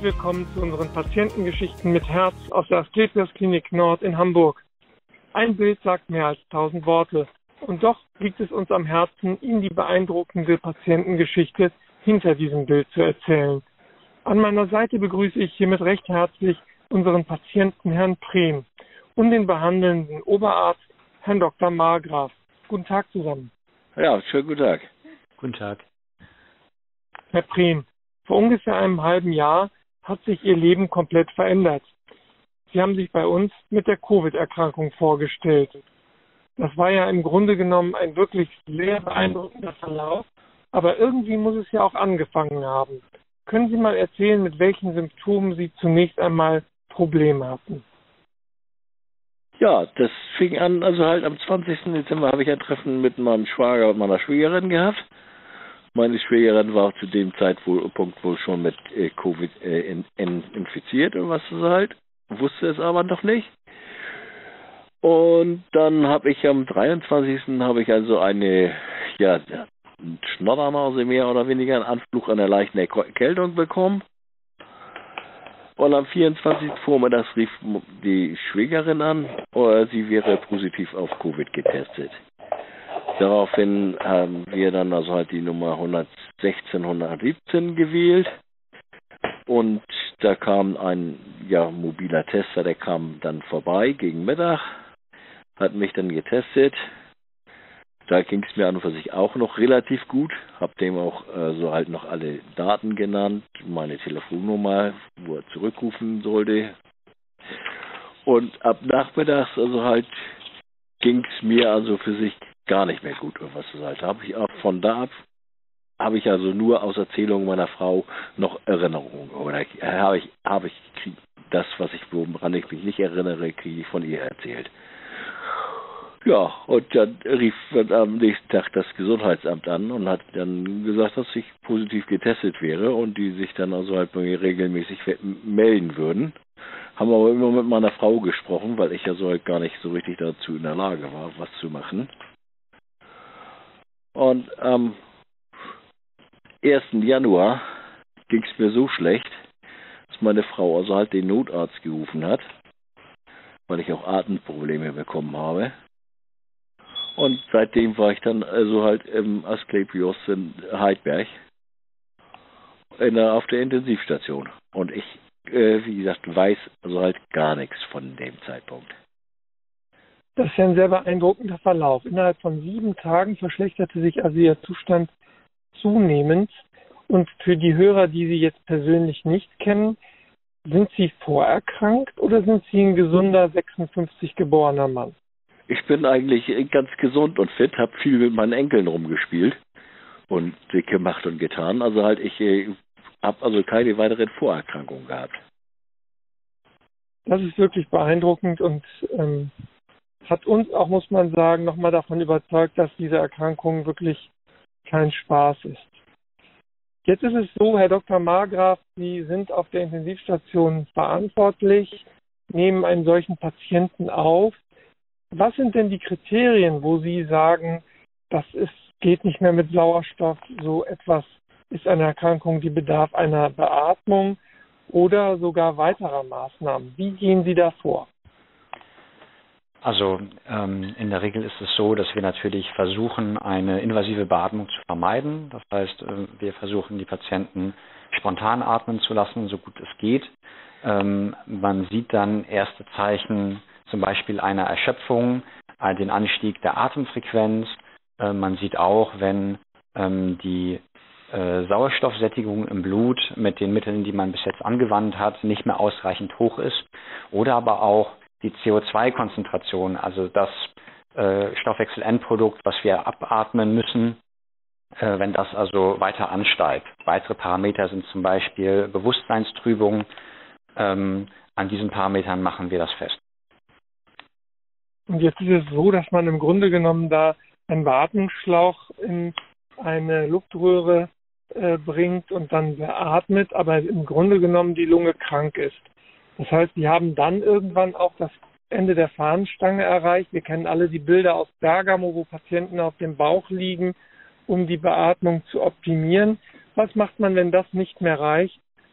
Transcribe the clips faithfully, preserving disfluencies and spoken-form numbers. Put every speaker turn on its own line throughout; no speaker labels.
Herzlich willkommen zu unseren Patientengeschichten mit Herz aus der Asklepios Klinik Nord in Hamburg. Ein Bild sagt mehr als tausend Worte. Und doch liegt es uns am Herzen, Ihnen die beeindruckende Patientengeschichte hinter diesem Bild zu erzählen. An meiner Seite begrüße ich hiermit recht herzlich unseren Patienten Herrn Prehm und den behandelnden Oberarzt Herrn Doktor Margraf. Guten Tag zusammen.
Ja, schönen guten Tag.
Guten Tag.
Herr Prehm, vor ungefähr einem halben Jahr hat sich Ihr Leben komplett verändert. Sie haben sich bei uns mit der Covid-Erkrankung vorgestellt. Das war ja im Grunde genommen ein wirklich sehr beeindruckender Verlauf, aber irgendwie muss es ja auch angefangen haben. Können Sie mal erzählen, mit welchen Symptomen Sie zunächst einmal Probleme hatten?
Ja, das fing an, also halt am zwanzigsten Dezember habe ich ein Treffen mit meinem Schwager und meiner Schwägerin gehabt. Meine Schwägerin war zu dem Zeitpunkt wohl schon mit äh, Covid äh, in, in, infiziert und was so halt, wusste es aber noch nicht. Und dann habe ich am dreiundzwanzigsten habe ich also eine, ja, Schnoddernase mehr oder weniger, einen Anflug einer leichten Erkältung bekommen. Und am vierundzwanzigsten vormittags rief die Schwägerin an, sie wäre positiv auf Covid getestet. Daraufhin haben wir dann also halt die Nummer hundertsechzehn, hundertsiebzehn gewählt. Und da kam ein ja, mobiler Tester, der kam dann vorbei gegen Mittag, hat mich dann getestet. Da ging es mir an und für sich auch noch relativ gut. Hab dem auch äh, so halt noch alle Daten genannt, meine Telefonnummer, wo er zurückrufen sollte. Und ab nachmittags also halt ging es mir also für sich gar nicht mehr gut. Und was das halt habe ich auch von da ab habe ich also nur aus Erzählungen meiner Frau noch Erinnerungen. Oder habe ich habe ich krieg das, was ich woran ich mich nicht erinnere, kriege ich von ihr erzählt. Ja, und dann rief am nächsten Tag das Gesundheitsamt an und hat dann gesagt, dass ich positiv getestet wäre und die sich dann also halt bei mir regelmäßig melden würden. Haben aber immer mit meiner Frau gesprochen, weil ich ja so halt gar nicht so richtig dazu in der Lage war, was zu machen. Und am ersten Januar ging es mir so schlecht, dass meine Frau also halt den Notarzt gerufen hat, weil ich auch Atemprobleme bekommen habe. Und seitdem war ich dann also halt im Asklepios in Heidberg in der, auf der Intensivstation. Und ich, äh, wie gesagt, weiß also halt gar nichts von dem Zeitpunkt.
Das ist ja ein sehr beeindruckender Verlauf. Innerhalb von sieben Tagen verschlechterte sich also Ihr Zustand zunehmend. Und für die Hörer, die Sie jetzt persönlich nicht kennen, sind Sie vorerkrankt oder sind Sie ein gesunder sechsundfünfzig geborener Mann?
Ich bin eigentlich ganz gesund und fit, habe viel mit meinen Enkeln rumgespielt und gemacht und getan. Also halt, ich äh, habe also keine weiteren Vorerkrankungen gehabt.
Das ist wirklich beeindruckend und ähm, hat uns auch, muss man sagen, nochmal davon überzeugt, dass diese Erkrankung wirklich kein Spaß ist. Jetzt ist es so, Herr Doktor Margraf, Sie sind auf der Intensivstation verantwortlich, nehmen einen solchen Patienten auf. Was sind denn die Kriterien, wo Sie sagen, das ist, geht nicht mehr mit Sauerstoff, so etwas ist eine Erkrankung, die bedarf einer Beatmung oder sogar weiterer Maßnahmen? Wie gehen Sie da vor?
Also ähm, in der Regel ist es so, dass wir natürlich versuchen, eine invasive Beatmung zu vermeiden. Das heißt, äh, wir versuchen, die Patienten spontan atmen zu lassen, so gut es geht. Ähm, man sieht dann erste Zeichen, zum Beispiel einer Erschöpfung, äh, den Anstieg der Atemfrequenz. Äh, man sieht auch, wenn ähm, die äh, Sauerstoffsättigung im Blut mit den Mitteln, die man bis jetzt angewandt hat, nicht mehr ausreichend hoch ist. Oder aber auch die C O zwei Konzentration, also das äh, Stoffwechselendprodukt, was wir abatmen müssen, äh, wenn das also weiter ansteigt. Weitere Parameter sind zum Beispiel Bewusstseinstrübung. Ähm, an diesen Parametern machen wir das fest.
Und jetzt ist es so, dass man im Grunde genommen da einen Beatmungsschlauch in eine Luftröhre äh, bringt und dann beatmet, aber im Grunde genommen die Lunge krank ist. Das heißt, die haben dann irgendwann auch das Ende der Fahnenstange erreicht. Wir kennen alle die Bilder aus Bergamo, wo Patienten auf dem Bauch liegen, um die Beatmung zu optimieren. Was macht man, wenn das nicht mehr reicht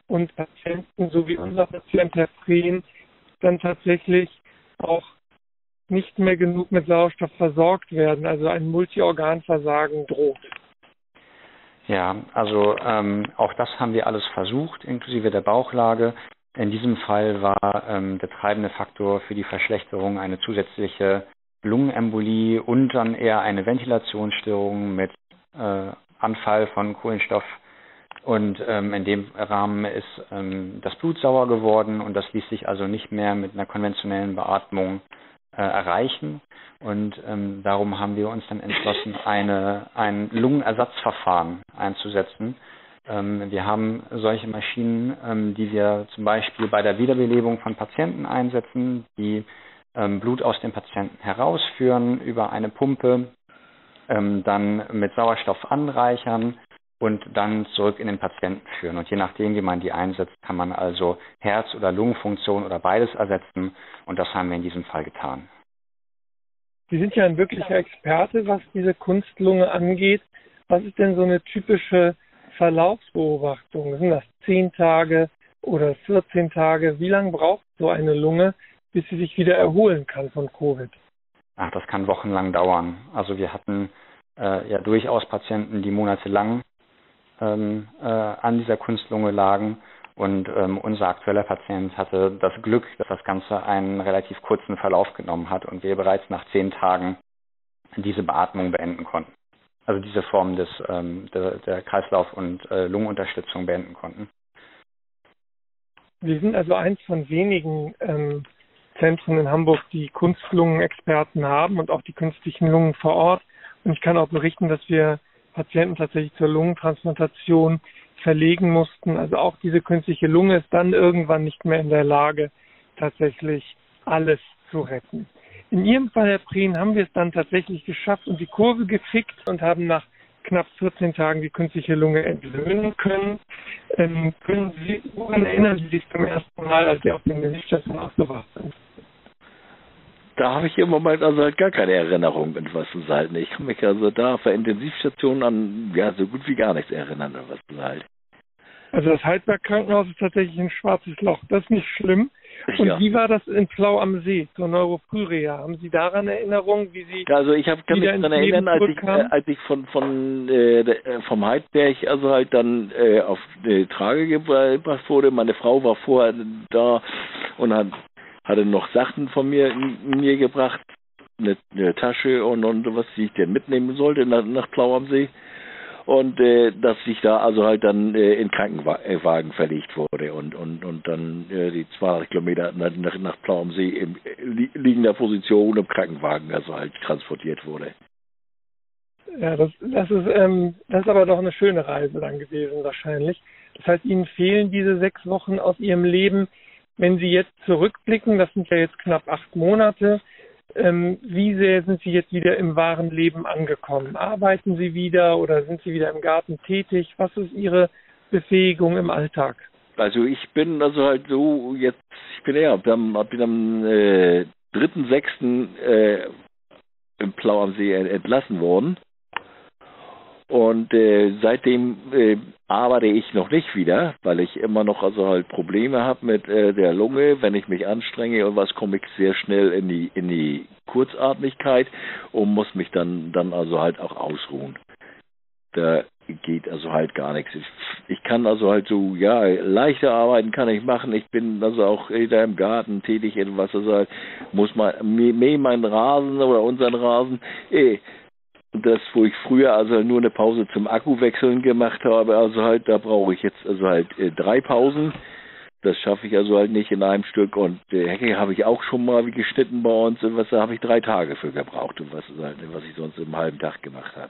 und Patienten, so wie unser Patient Herr Prehn, dann tatsächlich auch nicht mehr genug mit Sauerstoff versorgt werden, also ein Multiorganversagen droht.
Ja, also ähm, auch das haben wir alles versucht, inklusive der Bauchlage. In diesem Fall war ähm, der treibende Faktor für die Verschlechterung eine zusätzliche Lungenembolie und dann eher eine Ventilationsstörung mit äh, Anfall von Kohlenstoff. Und ähm, in dem Rahmen ist ähm, das Blut sauer geworden und das ließ sich also nicht mehr mit einer konventionellen Beatmung äh, erreichen. Und ähm, darum haben wir uns dann entschlossen, eine, ein Lungenersatzverfahren einzusetzen. Ähm, wir haben solche Maschinen, ähm, die wir zum Beispiel bei der Wiederbelebung von Patienten einsetzen, die ähm, Blut aus dem Patienten herausführen über eine Pumpe, ähm, dann mit Sauerstoff anreichern und dann zurück in den Patienten führen. Und je nachdem, wie man die einsetzt, kann man also Herz- oder Lungenfunktion oder beides ersetzen. Und das haben wir in diesem Fall getan.
Sie sind ja ein wirklicher Experte, was diese Kunstlunge angeht. Was ist denn so eine typische Verlaufsbeobachtung? Sind das zehn Tage oder vierzehn Tage? Wie lange braucht so eine Lunge, bis sie sich wieder erholen kann von Covid?
Ach, das kann wochenlang dauern. Also wir hatten äh, ja durchaus Patienten, die monatelang ähm, äh, an dieser Kunstlunge lagen. Und ähm, unser aktueller Patient hatte das Glück, dass das Ganze einen relativ kurzen Verlauf genommen hat und wir bereits nach zehn Tagen diese Beatmung beenden konnten. Also diese Form des, ähm, der, der Kreislauf- und äh, Lungenunterstützung beenden konnten.
Wir sind also eins von wenigen ähm, Zentren in Hamburg, die Kunstlungenexperten haben und auch die künstlichen Lungen vor Ort. Und ich kann auch berichten, dass wir Patienten tatsächlich zur Lungentransplantation verlegen mussten. Also auch diese künstliche Lunge ist dann irgendwann nicht mehr in der Lage, tatsächlich alles zu retten. In Ihrem Fall, Herr Prehn, haben wir es dann tatsächlich geschafft und die Kurve gekriegt und haben nach knapp vierzehn Tagen die künstliche Lunge entlöhnen können. Ähm, können Sie, woran erinnern Sie sich zum ersten Mal, als Sie auf dem Gesichtsstation aufgewacht sind?
Da habe ich im Moment also halt gar keine Erinnerung an was zu halten. Ich kann mich also da für Intensivstationen an ja so gut wie gar nichts erinnern an was zu halten.
Also das Heidberg-Krankenhaus ist tatsächlich ein schwarzes Loch. Das ist nicht schlimm. Und
Ja.
wie war das in Plau am See zur Neurofrühreha? Haben Sie daran Erinnerung, wie Sie
Also ich hab, kann mich daran erinnern, als ich, äh, als ich von von äh, der, vom Heidberg also halt dann äh, auf die Trage gebracht wurde. Meine Frau war vorher da und hat hatte noch Sachen von mir mir gebracht, eine, eine Tasche und, und was ich denn mitnehmen sollte nach, nach Plau am See. Und äh, dass ich da also halt dann äh, in Krankenwagen verlegt wurde und und und dann äh, die zweihundert Kilometer nach, nach, nach Plau am See in li liegender Position im Krankenwagen also halt transportiert wurde.
Ja, das, das ist ähm, das ist aber doch eine schöne Reise dann gewesen wahrscheinlich. Das heißt, Ihnen fehlen diese sechs Wochen aus Ihrem Leben. Wenn Sie jetzt zurückblicken, das sind ja jetzt knapp acht Monate, ähm, wie sehr sind Sie jetzt wieder im wahren Leben angekommen? Arbeiten Sie wieder oder sind Sie wieder im Garten tätig? Was ist Ihre Befähigung im Alltag?
Also ich bin also halt so jetzt, ich bin ja am, bin am äh, dritten sechsten Äh, im Plau am See entlassen worden. Und äh, seitdem äh, arbeite ich noch nicht wieder, weil ich immer noch also halt Probleme habe mit äh, der Lunge. Wenn ich mich anstrenge und was, komme ich sehr schnell in die in die Kurzatmigkeit und muss mich dann dann also halt auch ausruhen. Da geht also halt gar nichts. Ich, ich kann also halt so, ja, leichte Arbeiten kann ich machen. Ich bin also auch da im Garten tätig, etwas, also halt, muss mal mähen meinen Rasen oder unseren Rasen. Eh, das, wo ich früher also nur eine Pause zum Akkuwechseln gemacht habe, also halt, da brauche ich jetzt also halt äh, drei Pausen. Das schaffe ich also halt nicht in einem Stück. Und äh, Hecke habe ich auch schon mal wie geschnitten bei uns und was, da habe ich drei Tage für gebraucht und was, halt, was ich sonst im halben Tag gemacht habe.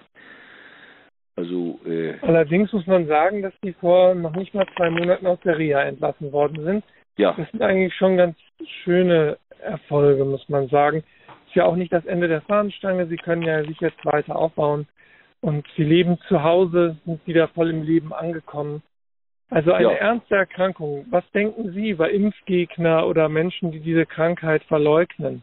Also, äh,
Allerdings muss man sagen, dass Sie vor noch nicht mal zwei Monaten aus der Reha entlassen worden sind.
ja.
Das sind eigentlich schon ganz schöne Erfolge, muss man sagen. Ist ja auch nicht das Ende der Fahnenstange. Sie können ja sich jetzt weiter aufbauen. Und Sie leben zu Hause, sind wieder voll im Leben angekommen. Also eine
Ja.
ernste Erkrankung. Was denken Sie über Impfgegner oder Menschen, die diese Krankheit verleugnen?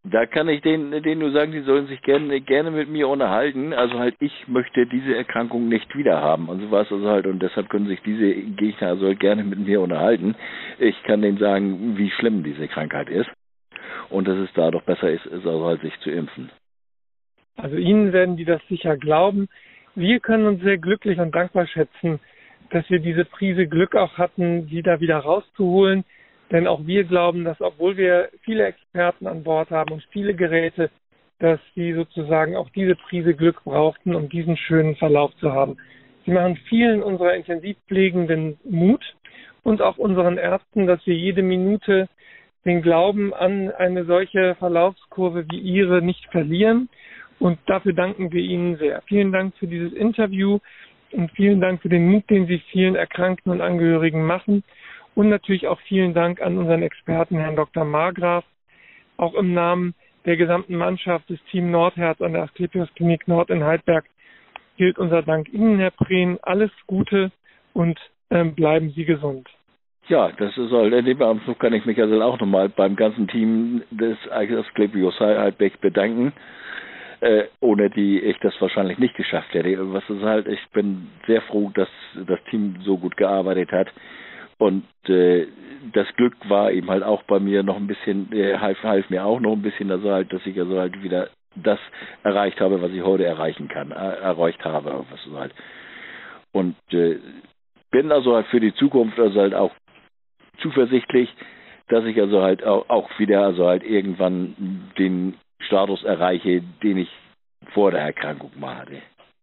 Da kann ich denen, denen nur sagen, die sollen sich gerne, gerne mit mir unterhalten. Also halt, ich möchte diese Erkrankung nicht wieder haben. Und so war es also halt, und deshalb können sich diese Gegner also halt gerne mit mir unterhalten. Ich kann denen sagen, wie schlimm diese Krankheit ist. Und dass es da doch besser ist, ist also halt sich zu impfen.
Also Ihnen werden die das sicher glauben. Wir können uns sehr glücklich und dankbar schätzen, dass wir diese Prise Glück auch hatten, die da wieder rauszuholen. Denn auch wir glauben, dass obwohl wir viele Experten an Bord haben und viele Geräte, dass sie sozusagen auch diese Prise Glück brauchten, um diesen schönen Verlauf zu haben. Sie machen vielen unserer Intensivpflegenden Mut und auch unseren Ärzten, dass wir jede Minute den Glauben an eine solche Verlaufskurve wie Ihre nicht verlieren. Und dafür danken wir Ihnen sehr. Vielen Dank für dieses Interview und vielen Dank für den Mut, den Sie vielen Erkrankten und Angehörigen machen. Und natürlich auch vielen Dank an unseren Experten, Herrn Doktor Margraf. Auch im Namen der gesamten Mannschaft des Team Nordherz an der Asklepios Klinik Nord in Heidberg gilt unser Dank Ihnen, Herr Prehn. Alles Gute und ähm, bleiben Sie gesund.
Ja, das ist halt, in dem Anflug kann ich mich also auch nochmal beim ganzen Team des Asklepios Heidberg bedanken, äh, ohne die ich das wahrscheinlich nicht geschafft hätte. Was ist halt, ich bin sehr froh, dass das Team so gut gearbeitet hat. Und äh, das Glück war eben halt auch bei mir noch ein bisschen, äh, half, half mir auch noch ein bisschen, also halt, dass ich also halt wieder das erreicht habe, was ich heute erreichen kann, äh, erreicht habe, was so halt. Und äh, bin also halt für die Zukunft also halt auch zuversichtlich, dass ich also halt auch, auch wieder also halt irgendwann den Status erreiche, den ich vor der Erkrankung mal hatte.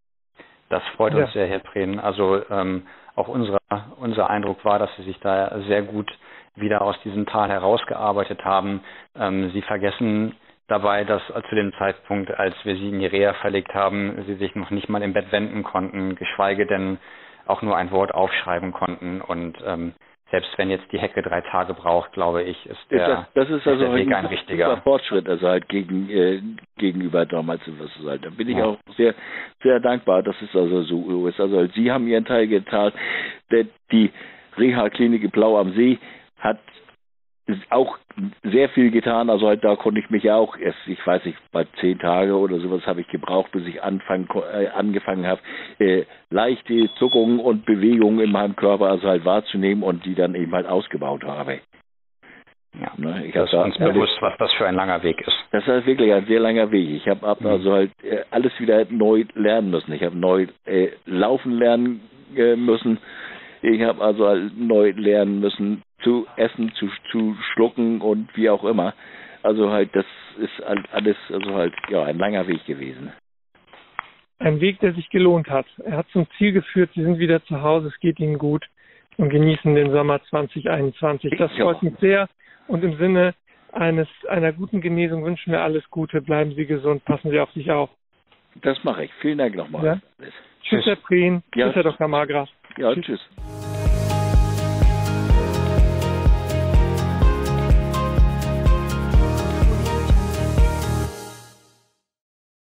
Das freut uns
ja.
sehr, Herr Prehn. Also ähm, auch unsere, unser Eindruck war, dass Sie sich da sehr gut wieder aus diesem Tal herausgearbeitet haben. Ähm, Sie vergessen dabei, dass zu dem Zeitpunkt, als wir Sie in die Reha verlegt haben, Sie sich noch nicht mal im Bett wenden konnten, geschweige denn auch nur ein Wort aufschreiben konnten. Und ähm, selbst wenn jetzt die Hecke drei Tage braucht, glaube ich, ist der,
das, das ist also
der Weg
ein,
ein richtiger
Fortschritt, also halt gegen, äh, gegenüber damals. Was halt. Da bin ich
ja.
auch sehr, sehr dankbar, dass es also so ist. Also halt, Sie haben Ihren Teil getan. Die Reha-Klinik Blau am See hat auch sehr viel getan. Also halt, da konnte ich mich ja auch erst, ich weiß nicht, bei zehn Tage oder sowas habe ich gebraucht, bis ich anfang, äh, angefangen habe, äh, leichte Zuckungen und Bewegungen in meinem Körper also halt wahrzunehmen und die dann eben halt ausgebaut habe.
Ja,
ne, ich
das ist uns
da,
bewusst, was das für ein langer Weg ist.
Das ist wirklich ein sehr langer Weg. Ich habe
Mhm.
also halt äh, alles wieder neu lernen müssen. Ich habe neu äh, laufen lernen äh, müssen. Ich habe also halt neu lernen müssen, zu essen, zu, zu schlucken und wie auch immer. Also halt, das ist alles also halt ja ein langer Weg gewesen.
Ein Weg, der sich gelohnt hat. Er hat zum Ziel geführt, Sie sind wieder zu Hause, es geht Ihnen gut und genießen den Sommer zwanzig einundzwanzig. Das
Ja.
freut mich sehr und im Sinne eines einer guten Genesung wünschen wir alles Gute. Bleiben Sie gesund, passen Sie auf sich auf.
Das mache ich. Vielen Dank nochmal.
Ja? Tschüss, Herr Prehn.
Ja.
Tschüss, Herr Doktor Margraf.
Ja,
tschüss.
tschüss.